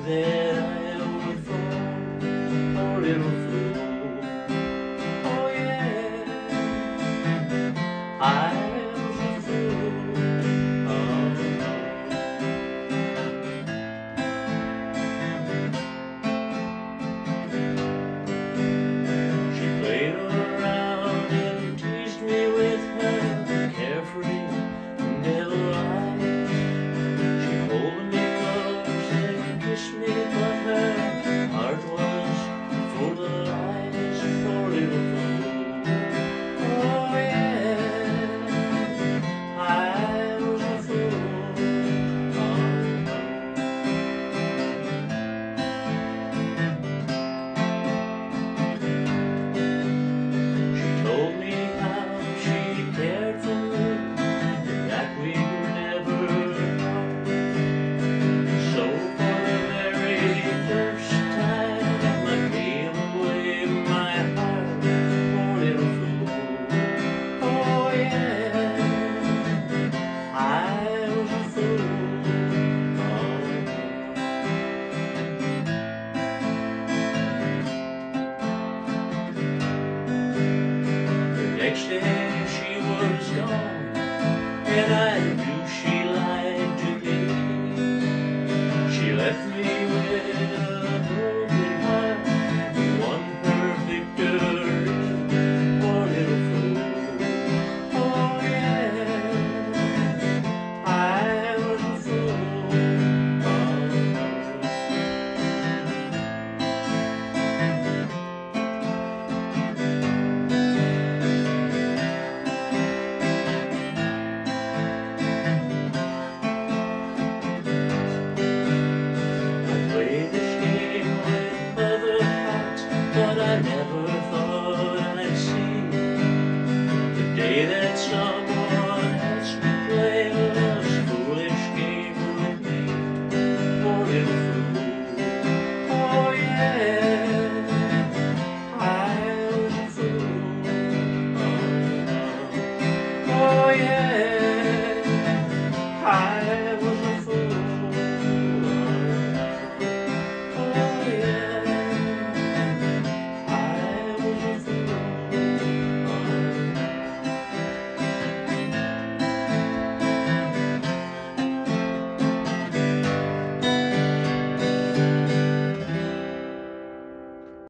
that I would fall, poor little fool. Oh yeah, I was a fool. Oh. She played around and teased me with her carefree, never lies. She pulled me close and kissed me, but her heart was full of lies. Poor little fool. Oh yeah, I was a fool. Oh. She told me how she cared for me and that we would never part. So for the very first time I gave away my heart. Poor little fool. Oh yeah, I was a fool. Oh. The next day